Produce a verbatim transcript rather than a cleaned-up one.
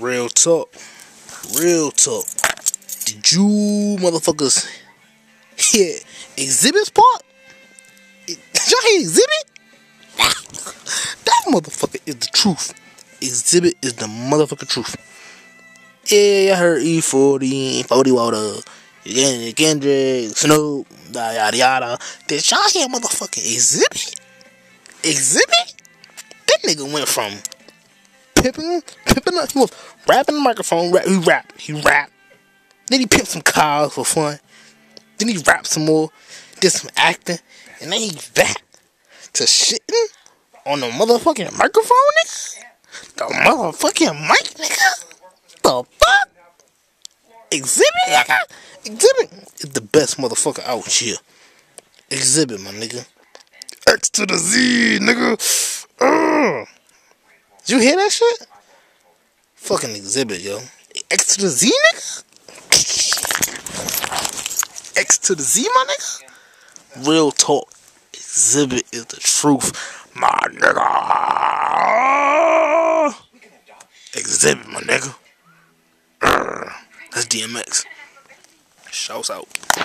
Real talk. Real talk. Did you motherfuckers hear Exhibit's part? Did y'all hear Exhibit? That motherfucker is the truth. Exhibit is the motherfucking truth. Yeah, I heard E forty, forty Water, Kendrick, Snoop, yada yada. Did y'all hear motherfucking Exhibit? Exhibit? That nigga went from pimping, pimping up. He was rapping the microphone. Rap, he rap, he rap. Then he pimped some cars for fun. Then he rapped some more. Did some acting, and then he back to shitting on the motherfucking microphone, nigga. The motherfucking mic, nigga. The fuck? Exhibit, nigga. Exhibit is the best motherfucker out here. Exhibit, my nigga. X to the Z, nigga. Uh. Did you hear that shit? Fucking Exhibit, yo. X to the Z, nigga? X to the Z, my nigga? Real talk. Exhibit is the truth, my nigga. Exhibit, my nigga. Uh. That's D M X. Shouts out.